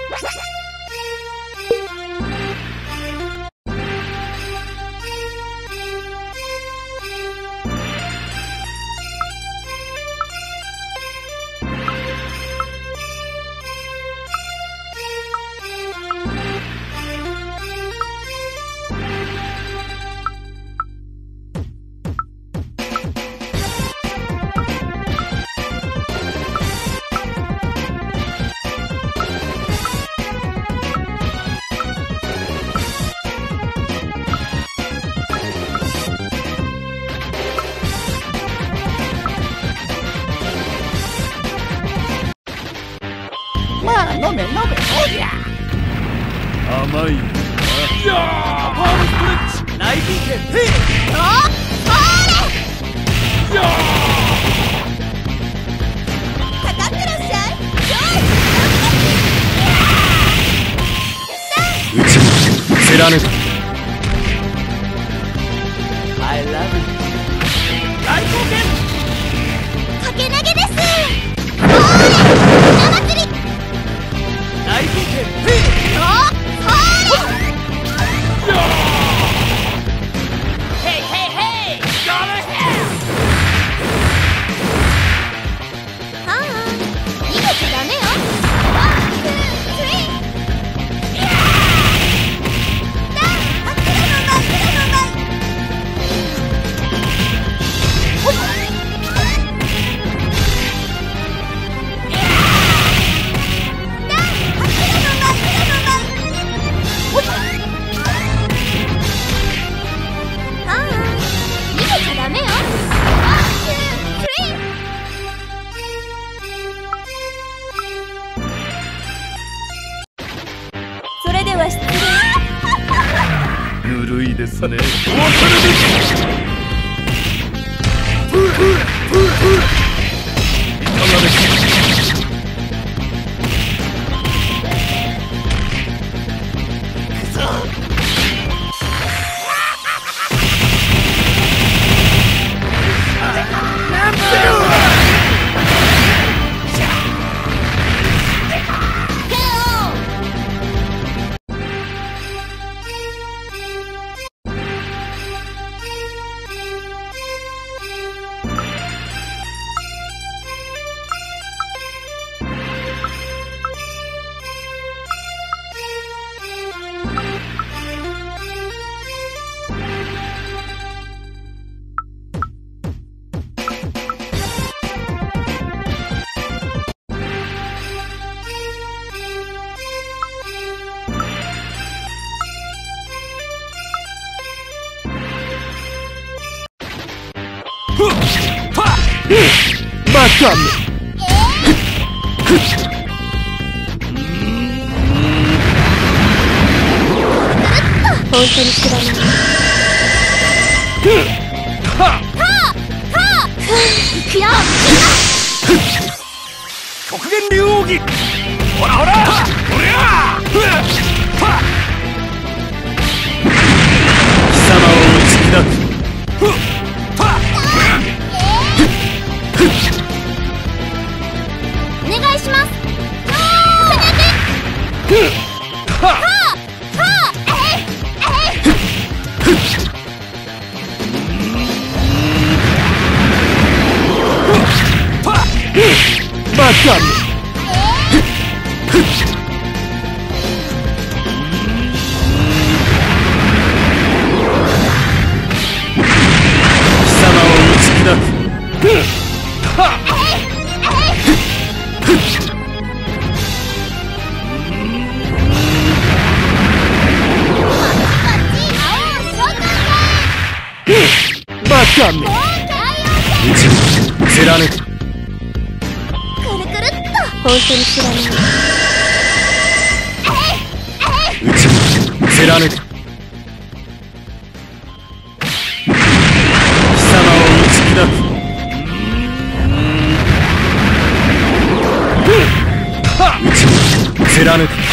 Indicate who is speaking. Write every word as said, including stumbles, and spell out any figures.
Speaker 1: まあ飲め飲めおりゃ
Speaker 2: 甘いいやーパームストレッチ内陣剣へい
Speaker 3: あそれ
Speaker 2: いや
Speaker 3: かかってらっしゃい
Speaker 2: うちも貫く
Speaker 1: I love you
Speaker 2: 大貢献
Speaker 3: かけ投げですそれひな祭り
Speaker 2: 内陣剣へい
Speaker 3: あそれ
Speaker 1: ヘイヘイヘイ
Speaker 2: Gotta hell
Speaker 3: ああ逃げちゃダメよワンツースリーだあっくらのまくらのまほっだあっくらのまくらのまほっああ逃げちゃダメよワンツースリーそれでは失礼
Speaker 2: ぬるいですねいかがでしょうバカめ
Speaker 3: 本当に知らないはあはあいくよ
Speaker 2: 極限竜奥義ほらほらほりゃ貴様を打ち砕く
Speaker 3: お願いしますはあはあえいえい
Speaker 2: バカめ貴様を打ち砕くバカめうちも貫く
Speaker 3: くるくるっと本当に知らないう
Speaker 2: ちも貫く貴様を打ち砕くうちも貫く